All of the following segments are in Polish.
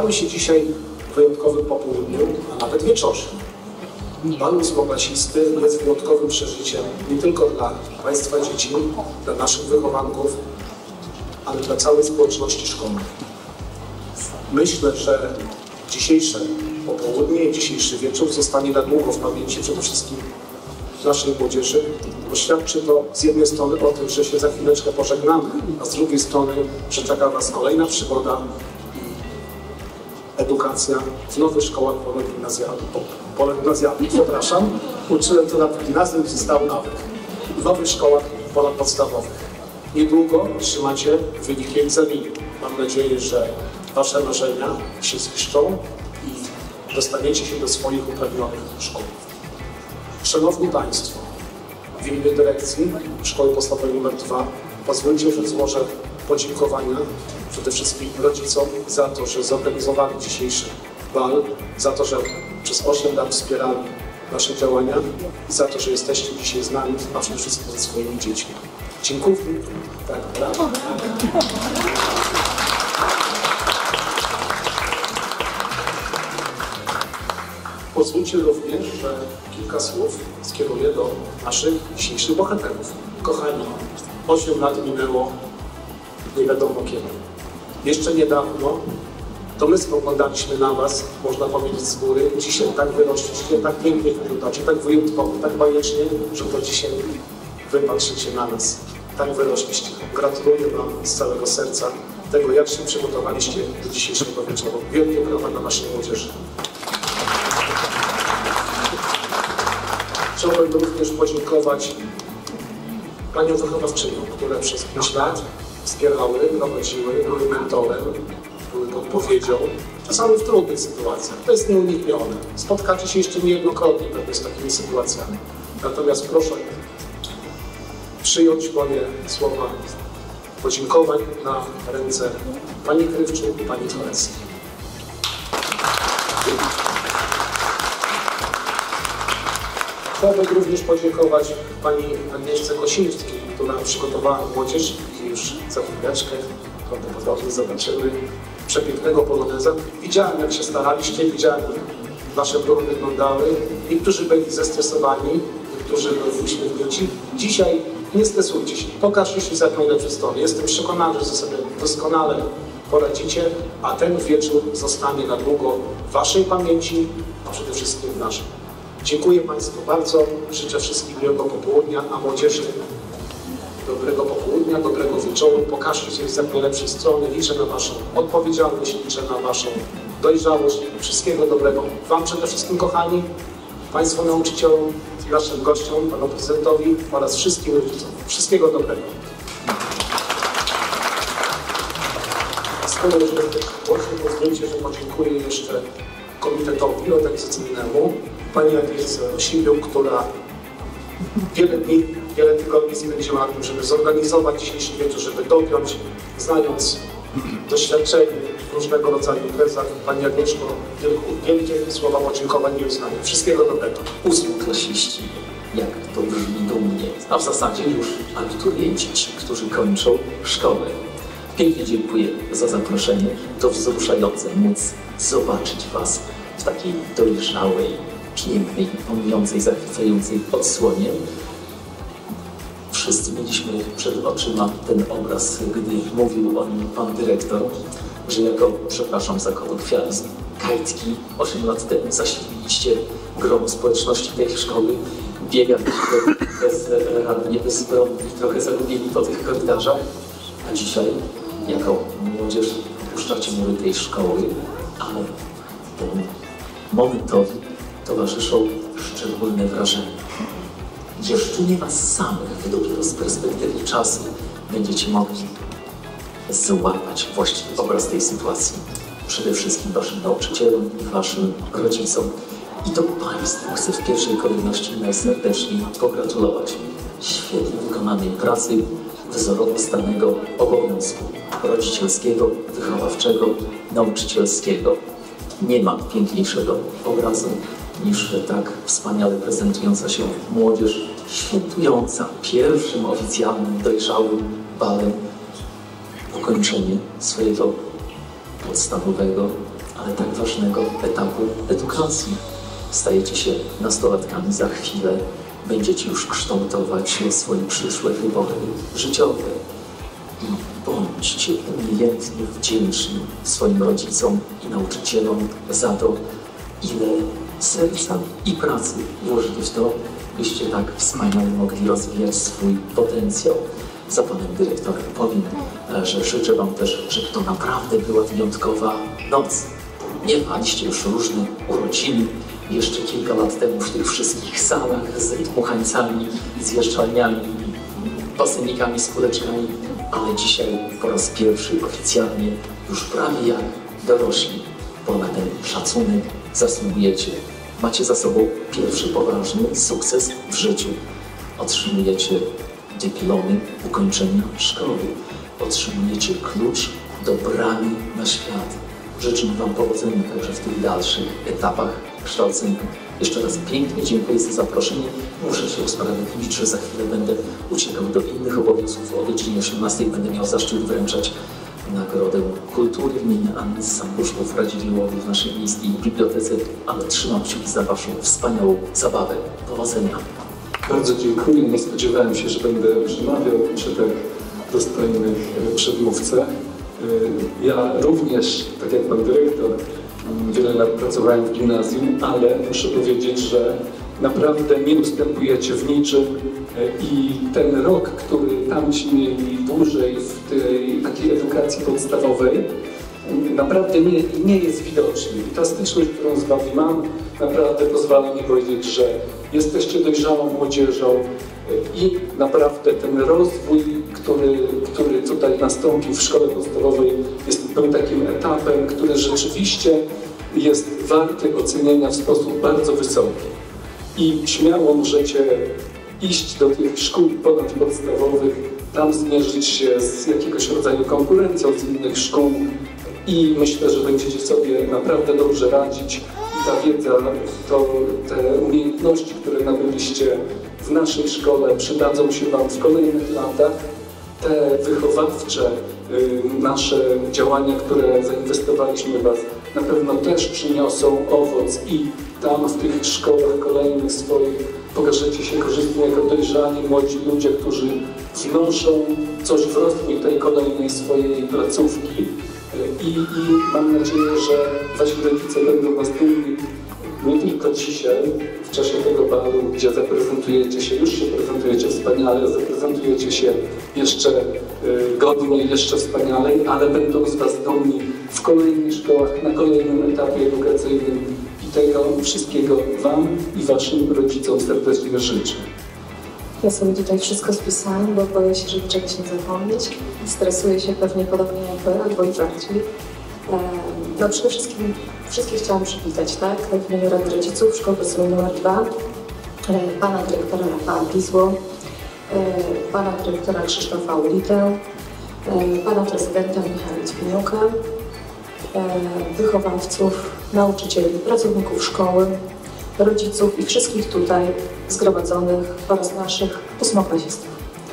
Spotykamy się dzisiaj w wyjątkowym popołudniu, a nawet wieczorze. Bal ósmoklasisty jest wyjątkowym przeżyciem nie tylko dla Państwa dzieci, dla naszych wychowanków, ale dla całej społeczności szkolnej. Myślę, że dzisiejsze popołudnie i dzisiejszy wieczór zostanie na długo w pamięci przede wszystkim naszej młodzieży, bo świadczy to z jednej strony o tym, że się za chwileczkę pożegnamy, a z drugiej strony, że czeka Was przygoda i edukacja w nowych szkołach pologimnazjalnych. Przepraszam, uczyłem to na gimnazjum i został nawyk. W nowych szkołach ponadpodstawowych. Niedługo otrzymacie wyniki egzaminu. Mam nadzieję, że Wasze marzenia się ziszczą i dostaniecie się do swoich upragnionych szkół. Szanowni Państwo, w imieniu dyrekcji Szkoły Podstawowej nr 2 pozwólcie, że złożę podziękowania przede wszystkim rodzicom za to, że zorganizowali dzisiejszy bal, za to, że przez 8 lat wspierali nasze działania i za to, że jesteście dzisiaj z nami, a przede wszystkim ze swoimi dziećmi. Dziękuję. Tak, brawo. Pozwólcie również, że kilka słów skieruję do naszych dzisiejszych bohaterów. Kochani, 8 lat minęło nie wiadomo kiedy. Jeszcze niedawno to my spoglądaliśmy na Was, można powiedzieć z góry. Dzisiaj tak wyrośliście, tak pięknie wyglądacie, tak wyjątkowo, tak bajecznie, że to dzisiaj Wy patrzycie na nas. Tak wyrośliście. Gratuluję Wam z całego serca tego, jak się przygotowaliście do dzisiejszego wieczoru. Wielkie brawa dla Waszej młodzieży. Chciałbym również podziękować paniom wychowawczyniom, które przez 5 lat wspierały, prowadziły, były mentorem, były podpowiedzią, czasami w trudnych sytuacjach. To jest nieuniknione. Spotkacie się jeszcze niejednokrotnie pewnie z takimi sytuacjami. Natomiast proszę przyjąć moje słowa podziękowań na ręce pani Krywczuk i pani Choreckiej. Chciałbym również podziękować pani Agnieszce Kosińskiej, która przygotowała młodzież i już za chwileczkę prawdopodobnie zobaczymy przepięknego poloneza. Widziałem, jak się staraliście, widziałem, jak wasze próby wyglądały. Niektórzy byli zestresowani, niektórzy byli uśmiechnięci. Dzisiaj nie stresujcie się, pokażcie się z jak najlepszej strony. Jestem przekonany, że sobie doskonale poradzicie, a ten wieczór zostanie na długo w waszej pamięci, a przede wszystkim w naszej. Dziękuję Państwu bardzo, życzę wszystkim miłego popołudnia, a młodzieży dobrego popołudnia, dobrego wieczoru. Pokażcie się z jak najlepszej strony. Liczę na Waszą odpowiedzialność, liczę na Waszą dojrzałość. Wszystkiego dobrego Wam przede wszystkim, kochani, Państwu nauczycielom, naszym gościom, Panu Prezydentowi oraz wszystkim rodzicom. Wszystkiego dobrego. Skoro już będę głośno, pozwólcie, że podziękuję jeszcze komitetowi organizacyjnemu, pani Agnieszce Osibiuk, która wiele dni, wiele tygodni spędziła na tym, żeby zorganizować dzisiejszy wieczór, żeby dopiąć, znając doświadczenie w różnego rodzaju imprezach. Pani Agnieszko, wielkie słowa podziękowań i uznania. Wszystkiego dobrego. Ósmoklasiści, jak to brzmi dumnie, a w zasadzie już abiturienci, ci, którzy kończą szkołę. Pięknie dziękuję za zaproszenie. To wzruszające móc zobaczyć Was w takiej dojrzałej, pięknej, omijającej, zachwycającej odsłonie. Wszyscy mieliśmy przed oczyma ten obraz, gdy mówił o nim pan dyrektor, że jako, przepraszam za kolokwializm, kajtki 8 lat temu zasililiście grono społeczności tej szkoły, biegaliście bezradnie, bezbronni, trochę zagubieni po tych korytarzach, a dzisiaj jako młodzież puszczacie mury tej szkoły, ale temu momentowi towarzyszą szczególne wrażenia. Jeszcze nie Was samych, Wy dopiero z perspektywy czasu będziecie mogli złapać właściwy obraz tej sytuacji. Przede wszystkim Waszym nauczycielom i Waszym rodzicom. I to Państwu chcę w pierwszej kolejności najserdeczniej pogratulować świetnie wykonanej pracy, wzorowo stanego obowiązku rodzicielskiego, wychowawczego, nauczycielskiego. Nie ma piękniejszego obrazu niż tak wspaniale prezentująca się młodzież, świętująca pierwszym oficjalnym, dojrzałym balem ukończenie swojego podstawowego, ale tak ważnego etapu edukacji. Stajecie się nastolatkami za chwilę, będziecie już kształtować swoje przyszłe wybory życiowe. I bądźcie umiejętnie wdzięczni swoim rodzicom i nauczycielom za to, ile serca i pracy włożyli w to, byście tak wspaniale mogli rozwijać swój potencjał. Za panem dyrektorem powiem, że życzę wam też, żeby to naprawdę była wyjątkowa noc. Miewaliście już różne urodziny jeszcze kilka lat temu w tych wszystkich salach z dmuchańcami, zjeżdżalniami, basenikami z kuleczkami, ale dzisiaj po raz pierwszy oficjalnie już prawie jak dorośli, bo na ten szacunek zasługujecie. Macie za sobą pierwszy poważny sukces w życiu. Otrzymujecie dyplomy ukończenia szkoły. Otrzymujecie klucz do bramy na świat. Życzę wam powodzenia także w tych dalszych etapach kształcenia. Jeszcze raz pięknie dziękuję za zaproszenie. Muszę się usprawiedliwić, że za chwilę będę uciekał do innych obowiązków. O godzinie 18 będę miał zaszczyt wręczać Nagrodę Kultury imienia Anny Sambuszko w Radziwiłłowie w naszej miejskiej bibliotece, ale trzymam kciuki za waszą wspaniałą zabawę. Powodzenia! Bardzo dziękuję. Nie spodziewałem się, że będę przemawiał przy tak dostojnych przedmówcach. Ja również, tak jak pan dyrektor, wiele lat pracowałem w gimnazjum, ale muszę powiedzieć, że naprawdę nie ustępujecie w niczym i ten rok, który tamci mieli dłużej w tej takiej edukacji podstawowej, naprawdę nie jest widoczny. I ta styczność, którą z wami mam, naprawdę pozwala mi powiedzieć, że jesteście dojrzałą młodzieżą i naprawdę ten rozwój, który tutaj nastąpił w szkole podstawowej, był takim etapem, który rzeczywiście jest warty ocenienia w sposób bardzo wysoki. I śmiało możecie iść do tych szkół ponadpodstawowych, tam zmierzyć się z jakiegoś rodzaju konkurencją z innych szkół i myślę, że będziecie sobie naprawdę dobrze radzić. I ta wiedza, te umiejętności, które nabyliście w naszej szkole, przydadzą się wam w kolejnych latach. Te wychowawcze nasze działania, które zainwestowaliśmy w was, na pewno też przyniosą owoc i tam w tych szkołach kolejnych swoich pokażecie się korzystnie jako dojrzali młodzi ludzie, którzy wnoszą coś w rozwój tej kolejnej swojej placówki i mam nadzieję, że wasi rodzice będą was dumni nie tylko dzisiaj, w czasie tego balu, gdzie zaprezentujecie się, już się prezentujecie wspaniale, zaprezentujecie się jeszcze godniej, jeszcze wspanialej, ale będą z was dumni w kolejnych szkołach, na kolejnym etapie edukacyjnym i tego wszystkiego wam i waszym rodzicom serdecznie życzę. Ja sobie tutaj wszystko spisałam, bo boję się, żeby czegoś nie zapomnieć. Stresuję się pewnie podobnie jak wy, albo i bardziej. No przede wszystkim wszystkich chciałam przywitać, tak? W imieniu Rady Rodziców Szkoły Podstawowej nr 2, pana dyrektora Rafała Gizło, pana dyrektora Krzysztofa Ulitę, pana prezydenta Michała Ćwiniuka, wychowawców, nauczycieli, pracowników szkoły, rodziców i wszystkich tutaj zgromadzonych oraz naszych ósmoklasistów.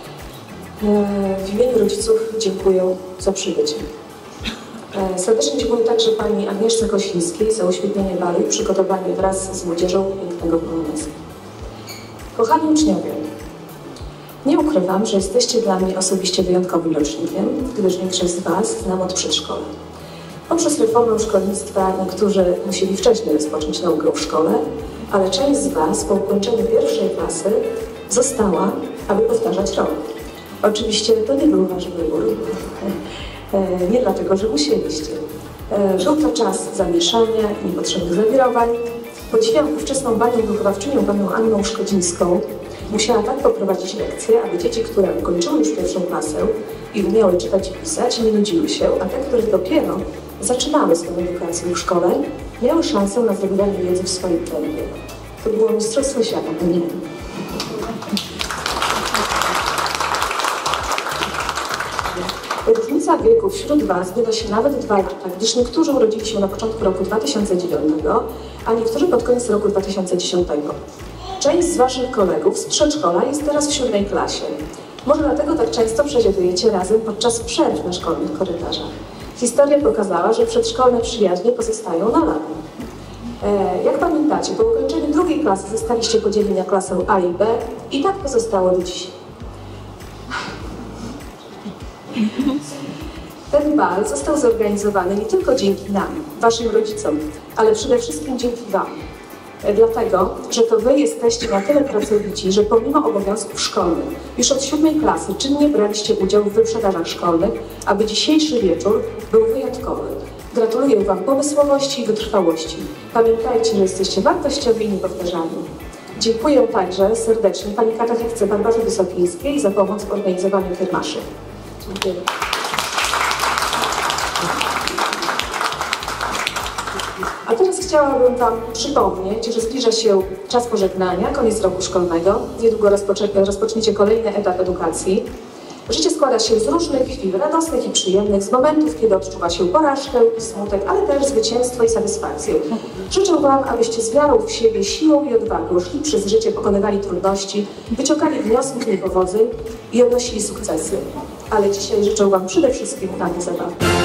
W imieniu rodziców dziękuję za przybycie. Serdecznie dziękuję także pani Agnieszce Kosińskiej za uświetnienie balu i przygotowanie wraz z młodzieżą pięknego polonezu. Kochani uczniowie, nie ukrywam, że jesteście dla mnie osobiście wyjątkowym rocznikiem, gdyż większość z was znam od przedszkola. Poprzez reformę szkolnictwa niektórzy musieli wcześniej rozpocząć naukę w szkole, ale część z was po ukończeniu pierwszej klasy została, aby powtarzać rok. Oczywiście to nie był wasz wybór. Nie dlatego, że musieliście. Był to czas zamieszania i niepotrzebnych zawirowań. Podziwiam ówczesną panią wychowawczynią, panią Anną Szkodzińską. Musiała tak poprowadzić lekcje, aby dzieci, które ukończyły już pierwszą klasę i umiały czytać i pisać, nie nudziły się, a te, które dopiero zaczynały swoją edukację w szkole, miały szansę na zdobywanie wiedzy w swoim tempie. To było mistrzostwo świata, nie? Różnica wieku wśród was wyda się nawet 2 lata, gdyż niektórzy urodzili się na początku roku 2009, a niektórzy pod koniec roku 2010. Część z waszych kolegów z przedszkola jest teraz w 7. klasie. Może dlatego tak często przesiadujecie razem podczas przerw na szkolnych korytarzach. Historia pokazała, że przedszkolne przyjaźnie pozostają na lata. Jak pamiętacie, po ukończeniu drugiej klasy zostaliście podzieleni na klasę A i B i tak pozostało do dzisiaj. Ten bal został zorganizowany nie tylko dzięki nam, waszym rodzicom, ale przede wszystkim dzięki wam. Dlatego, że to wy jesteście na tyle pracowici, że pomimo obowiązków szkolnych już od 7. klasy czynnie braliście udział w wyprzedażach szkolnych, aby dzisiejszy wieczór był wyjątkowy. Gratuluję wam pomysłowości i wytrwałości. Pamiętajcie, że jesteście wartościowi i niepowtarzalni. Dziękuję także serdecznie pani katechetce Barbarze Wysokińskiej za pomoc w organizowaniu kiermaszy. Dziękuję. A teraz chciałabym wam przypomnieć, że zbliża się czas pożegnania, koniec roku szkolnego. Niedługo rozpoczniecie kolejny etap edukacji. Życie składa się z różnych chwil, radosnych i przyjemnych, z momentów, kiedy odczuwa się porażkę i smutek, ale też zwycięstwo i satysfakcję. Życzę wam, abyście z wiarą w siebie, siłą i odwagą szli przez życie, pokonywali trudności, wyciągali wnioski z niepowodzeń i odnosili sukcesy. Ale dzisiaj życzę wam przede wszystkim udanej zabawy.